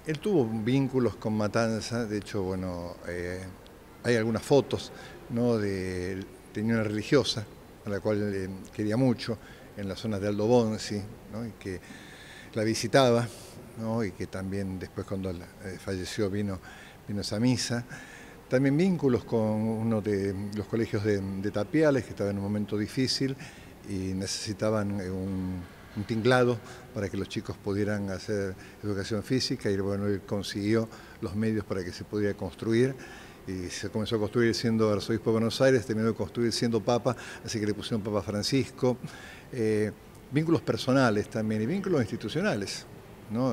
Él tuvo vínculos con Matanza, de hecho, bueno, hay algunas fotos, ¿no? Tenía una religiosa, a la cual quería mucho, en la zona de Aldo Bonzi, ¿no? Y que la visitaba, ¿no? Y que también después cuando falleció vino a esa misa. También vínculos con uno de los colegios de Tapiales, que estaba en un momento difícil y necesitaban un tinglado para que los chicos pudieran hacer educación física, y bueno, él consiguió los medios para que se pudiera construir, y se comenzó a construir siendo arzobispo de Buenos Aires, terminó de construir siendo papa, así que le pusieron Papa Francisco. Vínculos personales también y vínculos institucionales, ¿no?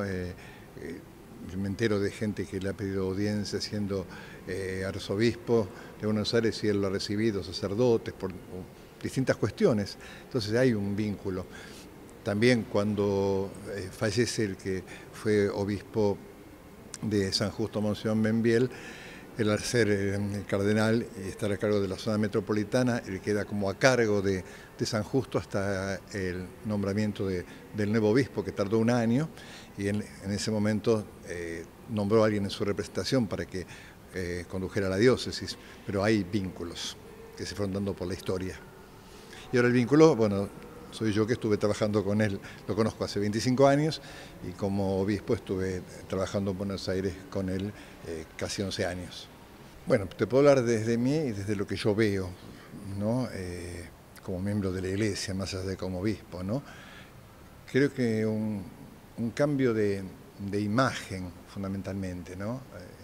Yo me entero de gente que le ha pedido audiencia siendo arzobispo de Buenos Aires y él lo ha recibido, sacerdotes, por distintas cuestiones. Entonces hay un vínculo. También cuando fallece el que fue obispo de San Justo, Monseñor Membiel, él al ser el cardenal y estar a cargo de la zona metropolitana, él queda como a cargo de San Justo hasta el nombramiento del nuevo obispo, que tardó un año, y en ese momento nombró a alguien en su representación para que condujera la diócesis, pero hay vínculos que se fueron dando por la historia. Y ahora el vínculo, bueno, soy yo que estuve trabajando con él, lo conozco hace 25 años, y como obispo estuve trabajando en Buenos Aires con él casi 11 años. Bueno, te puedo hablar desde mí y desde lo que yo veo, ¿no? Como miembro de la Iglesia, más allá de como obispo, ¿no? Creo que un cambio de imagen, fundamentalmente, ¿no?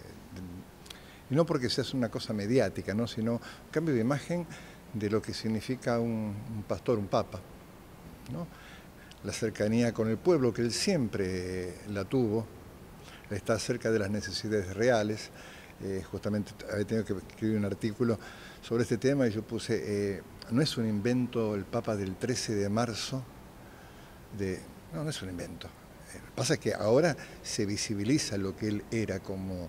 Y no porque sea una cosa mediática, ¿no? Sino un cambio de imagen de lo que significa un pastor, un papa, ¿no? La cercanía con el pueblo, que él siempre la tuvo, está cerca de las necesidades reales. Justamente había tenido que escribir un artículo sobre este tema y yo puse, no es un invento el Papa del 13 de marzo, no es un invento. Lo que pasa es que ahora se visibiliza lo que él era como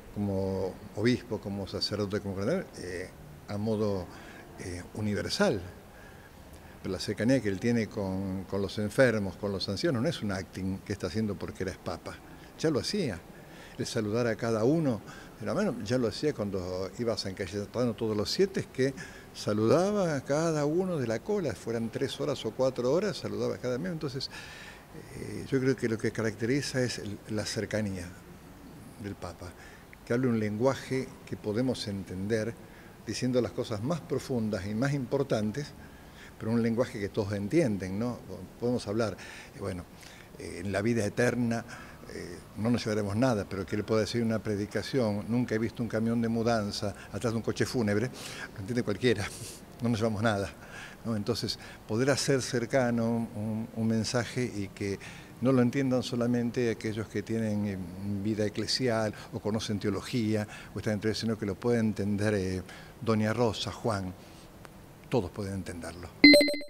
obispo, como sacerdote, como cardenal, a modo universal. Pero la cercanía que él tiene con los enfermos, con los ancianos, no es un acting que está haciendo porque eres papa. Ya lo hacía. El saludar a cada uno de la mano, ya lo hacía cuando iba a San Cayetano todos los 7, que saludaba a cada uno de la cola, fueran 3 horas o 4 horas, saludaba a cada miembro. Entonces, yo creo que lo que caracteriza es la cercanía del Papa, que hable un lenguaje que podemos entender, diciendo las cosas más profundas y más importantes, pero un lenguaje que todos entienden, ¿no? Podemos hablar, bueno, en la vida eterna no nos llevaremos nada, pero que él pueda decir una predicación, nunca he visto un camión de mudanza atrás de un coche fúnebre, lo entiende cualquiera, no nos llevamos nada, ¿no? Entonces, poder hacer cercano un mensaje y que no lo entiendan solamente aquellos que tienen vida eclesial o conocen teología, o están entre, sino que lo pueden entender doña Rosa, Juan, todos pueden entenderlo.